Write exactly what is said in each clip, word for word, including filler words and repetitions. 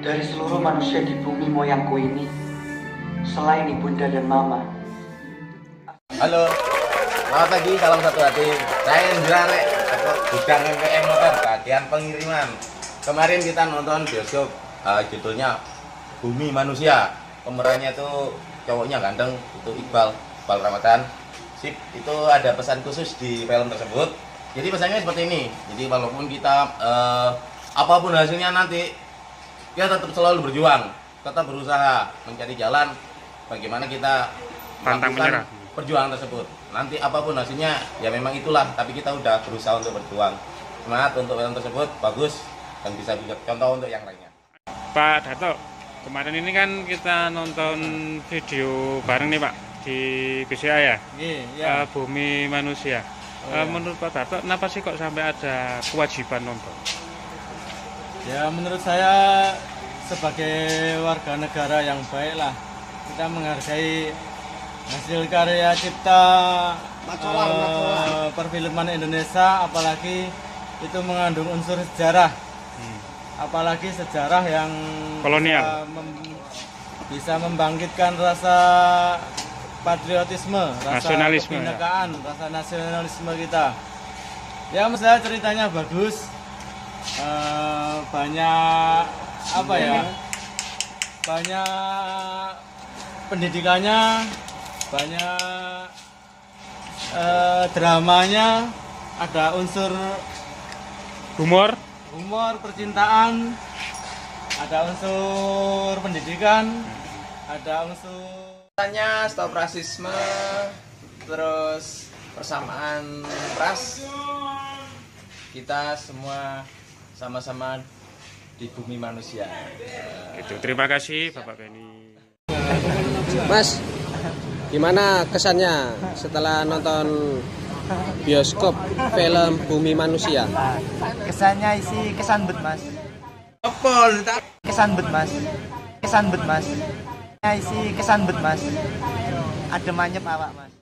Dari seluruh manusia di bumi moyangku ini, selain ibunda dan mama. Halo, selamat pagi, salam satu hati. Saya Indra Rek, gudang M P M Motor, bagian pengiriman. Kemarin kita nonton bioskop, uh, judulnya Bumi Manusia. Pemerannya tuh cowoknya ganteng, itu Iqbal, Iqbal Ramadan. Sip, itu ada pesan khusus di film tersebut. Jadi pesannya seperti ini. Jadi walaupun kita uh, apapun hasilnya nanti, kita tetap selalu berjuang, tetap berusaha mencari jalan bagaimana kita pantang menyerah perjuangan tersebut. Nanti apapun hasilnya, ya memang itulah, tapi kita udah berusaha untuk berjuang. Semangat untuk film tersebut, bagus, dan bisa juga contoh untuk yang lainnya. Pak Dato, kemarin ini kan kita nonton video bareng nih Pak, di B C A ya? Iya. Uh, Bumi Manusia. Oh, uh, iya. Menurut Pak Dato, kenapa sih kok sampai ada kewajiban nonton? Ya menurut saya sebagai warga negara yang baik lah, kita menghargai hasil karya cipta Macola, uh, macola. perfilman Indonesia, apalagi itu mengandung unsur sejarah, Hmm. apalagi sejarah yang Kolonial. bisa, mem- bisa membangkitkan rasa patriotisme, rasa Nasionalisme, kebinekaan, rasa nasionalisme kita. Ya maksudnya ceritanya bagus. Uh, banyak apa ya, banyak pendidikannya, banyak uh, dramanya, ada unsur Humor? humor, percintaan, ada unsur pendidikan, ada unsur Tanya stop rasisme, terus persamaan ras. Kita semua sama-sama di bumi manusia. Itu. Terima kasih Bapak Benny. Mas, gimana kesannya setelah nonton bioskop film Bumi Manusia? Kesannya isi kesan bet mas. Apa? Kesan bet mas. Kesan bet mas. Isi kesan bet mas. Adem anyep awak mas.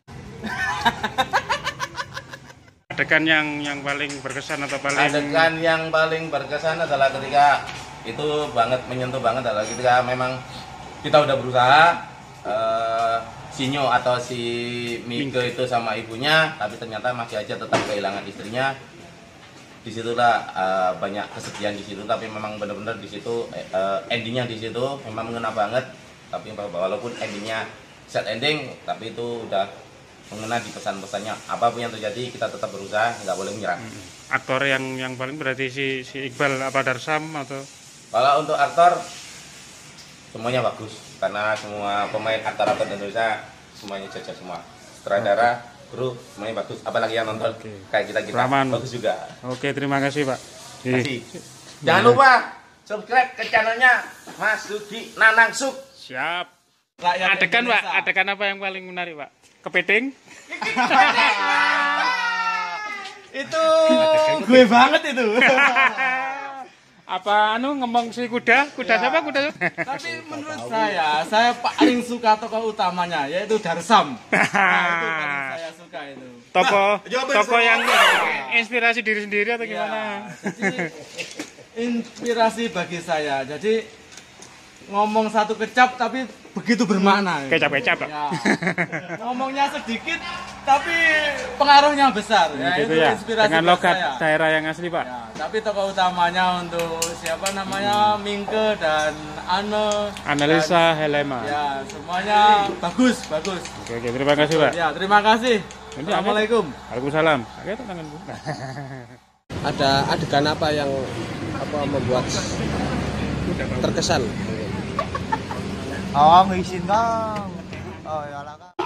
Adegan yang yang paling berkesan atau paling Adegan yang paling berkesan adalah ketika itu banget menyentuh banget adalah ketika memang kita udah berusaha, uh, Sinyo atau si Mike itu sama ibunya, tapi ternyata masih aja tetap kehilangan istrinya. Disitulah uh, banyak kesedihan di situ, tapi memang benar-benar di situ uh, endingnya di situ memang mengena banget. Tapi walaupun endingnya sad ending, tapi itu udah mengena di pesan-pesannya. Apapun yang terjadi kita tetap berusaha, nggak boleh menyerah. aktor yang yang paling berarti si si Iqbal apa Darsam atau Kalau untuk aktor semuanya bagus karena semua pemain aktor-aktor Indonesia semuanya jajar semua. Sutradara, kru semuanya bagus. Apalagi yang nonton Oke. kayak kita kita Rahman. bagus juga. Oke, terima kasih Pak. Terima kasih. Jangan lupa subscribe ke channelnya Mas Sudi Nanangsuk. Siap. rakyat Adegan Pak, Indonesia. adegan apa yang paling menarik Pak? Kepiting? Itu gue banget itu. Apa anu ngomong si kuda? Kuda Ya. siapa? Kuda? Tapi menurut saya, saya paling suka tokoh utamanya yaitu Darsam. Nah, itu paling saya suka itu. Toko Nah, jawaban toko saya. yang inspirasi diri sendiri atau Ya, gimana? jadi inspirasi bagi saya. Jadi ngomong satu kecap tapi begitu bermakna. Kecap-kecap Pak. Ya. Ngomongnya sedikit tapi pengaruhnya besar. Ya, Gitu itu ya. inspirasi Dengan buat logat saya. daerah yang asli Pak. Ya, tapi tokoh utamanya untuk siapa namanya Mingke dan Ane Analisa dan- Helema. ya semuanya bagus bagus. Oke, oke, terima kasih Pak. Ya terima kasih. Ini Assalamualaikum. Waalaikumsalam. Oke, tangan Bu. Ada adegan apa yang apa membuat terkesan? Oh ngisin kang. Oh ya lah kang.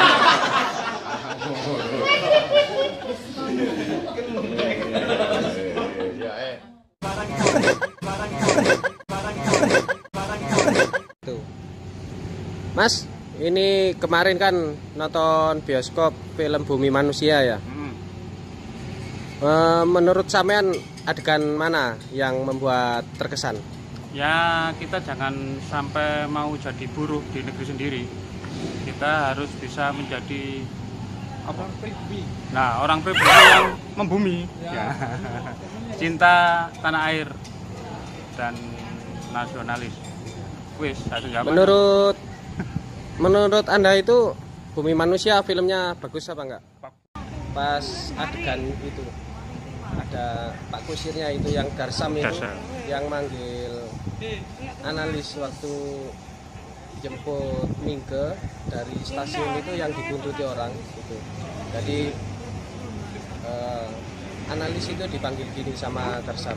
Tuh. Mas, ini kemarin kan nonton bioskop film Bumi Manusia ya. Hmm. Eh, menurut sampean adegan mana yang membuat terkesan? Ya, kita jangan sampai mau jadi buruh di negeri sendiri. Kita harus bisa menjadi apa? Nah, orang pribumi yang membumi. Ya. Cinta tanah air dan nasionalis. Wis, aku nggak apa. Menurut menurut Anda itu Bumi Manusia filmnya bagus apa enggak? Pas adegan itu ada Pak Kusirnya itu yang Darsam itu Darsam. yang manggil analis waktu jemput Mingke dari stasiun itu yang dibuntuti orang itu. Jadi eh, analis itu dipanggil gini sama Darsam.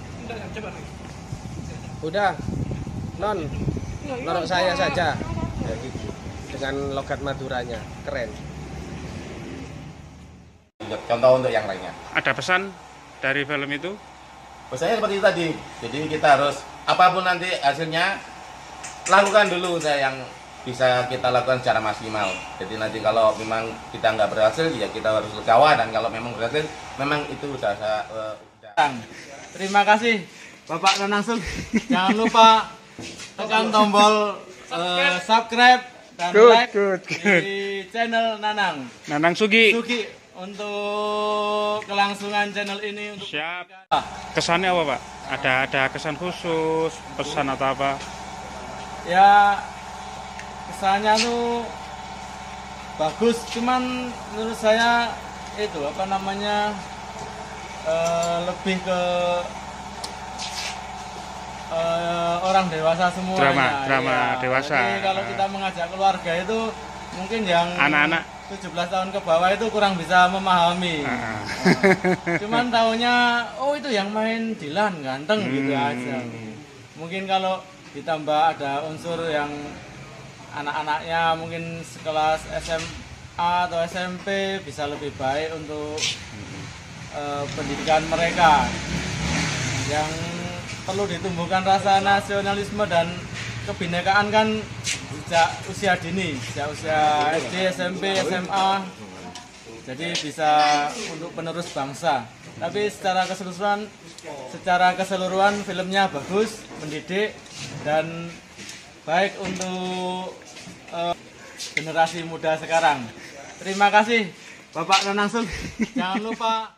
Udah, non, norok saya saja. Ya gitu. Dengan logat Maduranya, keren. Contoh untuk yang lainnya. Ada pesan dari film itu? Pesannya seperti itu tadi. Jadi kita harus apapun nanti hasilnya lakukan dulu saya yang bisa kita lakukan secara maksimal. Jadi nanti kalau memang kita nggak berhasil ya kita harus legawa, dan kalau memang berhasil memang itu udah uh, udah. Terima kasih Bapak Nanangsung. Jangan lupa tekan tombol uh, subscribe dan Good, like good, good. di channel Nanang Nanang Sugi. Sugi untuk kelangsungan channel ini untuk Siap. Kesannya apa, Pak? Ada ada kesan khusus, pesan atau apa? ya kesannya tuh bagus, cuman menurut saya itu apa namanya eh, lebih ke eh, orang dewasa semuanya. Drama, drama Iya. dewasa. Jadi kalau kita mengajak keluarga itu mungkin yang Anak-anak. tujuh belas tahun ke bawah itu kurang bisa memahami. Ah. Cuman taunya oh itu yang main Dilan ganteng gitu Hmm. aja. Mungkin kalau ditambah ada unsur yang anak-anaknya mungkin sekelas S M A atau S M P bisa lebih baik untuk uh, pendidikan mereka. Yang perlu ditumbuhkan rasa nasionalisme dan kebinekaan kan sejak usia dini, sejak usia S D, S M P, S M A. Jadi bisa untuk penerus bangsa. Tapi secara keseluruhan, secara keseluruhan filmnya bagus, mendidik dan baik untuk uh, generasi muda sekarang. Terima kasih Bapak Nanangsung. Jangan lupa